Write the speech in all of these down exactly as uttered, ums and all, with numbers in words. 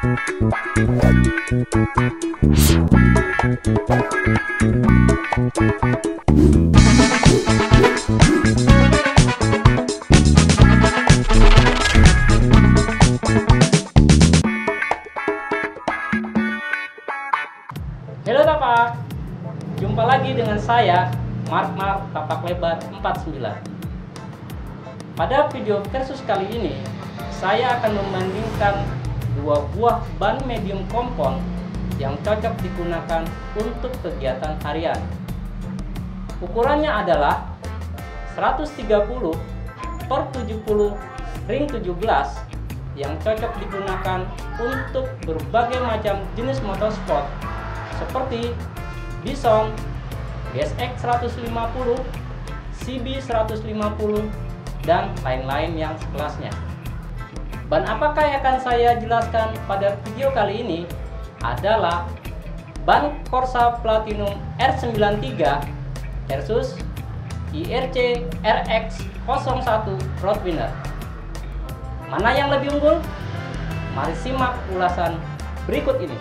Halo tapak, jumpa lagi dengan saya Mark Mark Tapak Lebar empat puluh sembilan. Pada video versus kali ini, saya akan membandingkan dua buah ban medium kompon yang cocok digunakan untuk kegiatan harian. Ukurannya adalah seratus tiga puluh per tujuh puluh ring tujuh belas yang cocok digunakan untuk berbagai macam jenis motorsport seperti Bison, B S X seratus lima puluh, C B seratus lima puluh, dan lain-lain yang sekelasnya. Ban apakah yang akan saya jelaskan pada video kali ini adalah ban Corsa Platinum R sembilan tiga versus I R C R X nol satu Roadwinner. Mana yang lebih unggul? Mari simak ulasan berikut ini.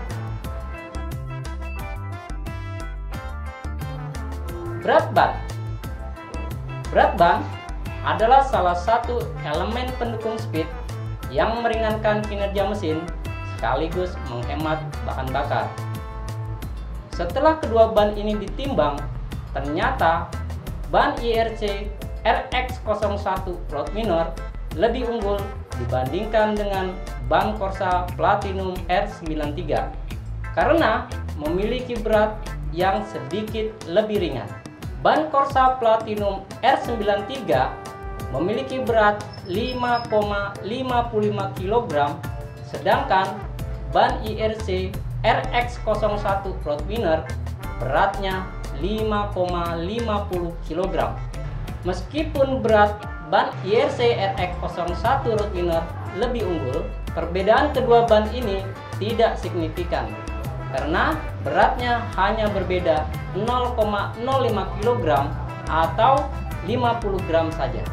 Berat ban. Berat ban adalah salah satu elemen pendukung speed yang meringankan kinerja mesin sekaligus menghemat bahan bakar. Setelah kedua ban ini ditimbang, ternyata ban I R C R X nol satu Roadwinner lebih unggul dibandingkan dengan ban Corsa Platinum R sembilan tiga karena memiliki berat yang sedikit lebih ringan. Ban Corsa Platinum R sembilan tiga memiliki berat lima koma lima lima kilogram, sedangkan ban I R C R X nol satu Roadwinner beratnya lima koma lima nol kilogram. Meskipun berat ban I R C R X nol satu Roadwinner lebih unggul, perbedaan kedua ban ini tidak signifikan karena beratnya hanya berbeda nol koma nol lima kilogram atau lima puluh gram saja.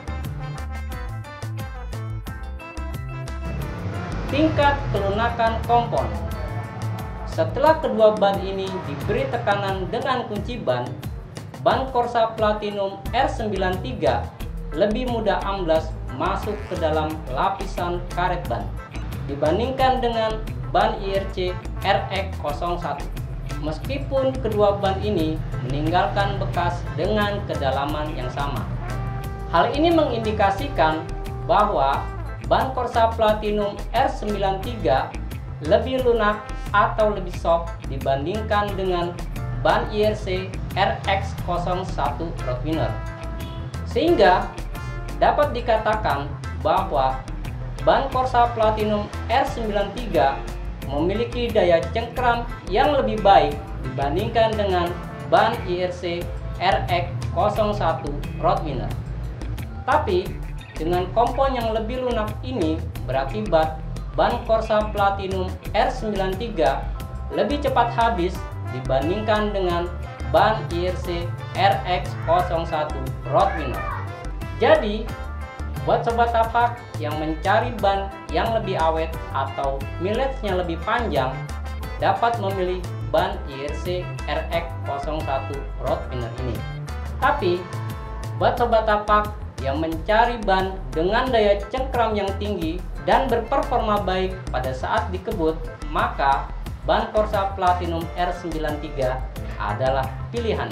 Tingkat kelunakan kompon. Setelah kedua ban ini diberi tekanan dengan kunci ban, ban Corsa Platinum R sembilan tiga lebih mudah amblas masuk ke dalam lapisan karet ban dibandingkan dengan ban I R C R X nol satu. Meskipun kedua ban ini meninggalkan bekas dengan kedalaman yang sama. Hal ini mengindikasikan bahwa ban Corsa Platinum R sembilan tiga lebih lunak atau lebih soft dibandingkan dengan ban I R C R X nol satu Roadwinner. Sehingga dapat dikatakan bahwa ban Corsa Platinum R sembilan tiga memiliki daya cengkram yang lebih baik dibandingkan dengan ban I R C R X nol satu Roadwinner. Tapi dengan kompon yang lebih lunak ini berakibat ban Corsa Platinum R sembilan tiga lebih cepat habis dibandingkan dengan ban I R C R X nol satu Roadwinner. Jadi buat sobat tapak yang mencari ban yang lebih awet atau mileage-nya lebih panjang, dapat memilih ban I R C R X nol satu Roadwinner ini. Tapi buat sobat tapak yang mencari ban dengan daya cengkram yang tinggi dan berperforma baik pada saat dikebut, maka ban Corsa Platinum R sembilan tiga adalah pilihan.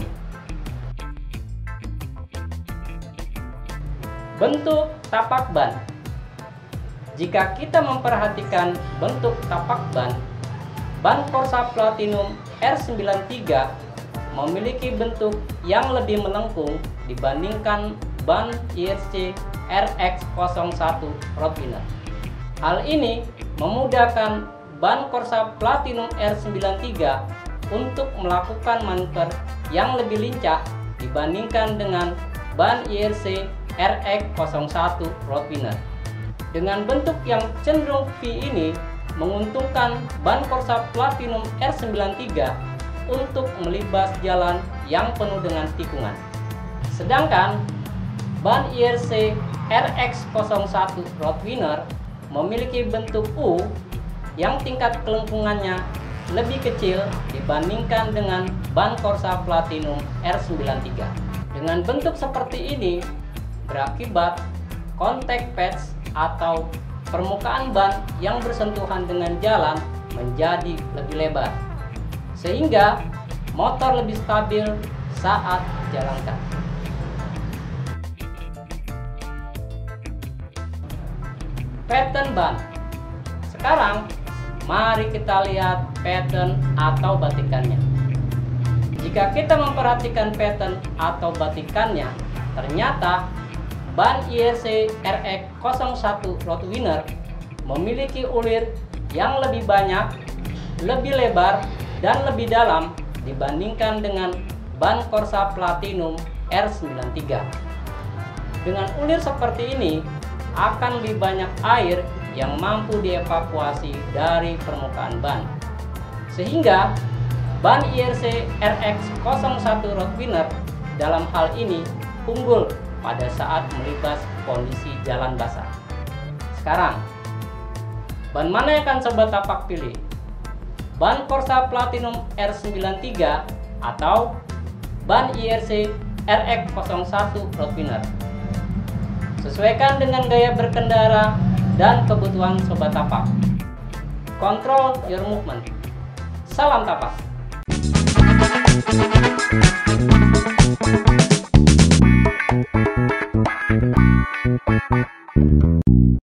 Bentuk tapak ban. Jika kita memperhatikan bentuk tapak ban, ban Corsa Platinum R sembilan tiga memiliki bentuk yang lebih melengkung dibandingkan ban I R C R X nol satu Roadwinner. Hal ini memudahkan ban Corsa Platinum R sembilan tiga untuk melakukan manuver yang lebih lincah dibandingkan dengan ban I R C R X nol satu Roadwinner. Dengan bentuk yang cenderung V ini menguntungkan ban Corsa Platinum R sembilan tiga untuk melibas jalan yang penuh dengan tikungan. Sedangkan ban I R C R X nol satu Roadwinner memiliki bentuk U yang tingkat kelengkungannya lebih kecil dibandingkan dengan ban Corsa Platinum R sembilan tiga. Dengan bentuk seperti ini berakibat contact patch atau permukaan ban yang bersentuhan dengan jalan menjadi lebih lebar, sehingga motor lebih stabil saat dijalankan. Pattern ban. Sekarang mari kita lihat pattern atau batikannya. Jika kita memperhatikan pattern atau batikannya, ternyata ban I R C R X nol satu Roadwinner memiliki ulir yang lebih banyak, lebih lebar, dan lebih dalam dibandingkan dengan ban Corsa Platinum R sembilan tiga. Dengan ulir seperti ini, akan lebih banyak air yang mampu dievakuasi dari permukaan ban, sehingga ban I R C R X nol satu Roadwinner dalam hal ini unggul pada saat melibas kondisi jalan basah. Sekarang, ban mana yang akan sobat tapak pilih? Ban Corsa Platinum R sembilan tiga atau ban I R C R X nol satu Roadwinner? Sesuaikan dengan gaya berkendara dan kebutuhan sobat tapak. Control your movement. Salam tapak.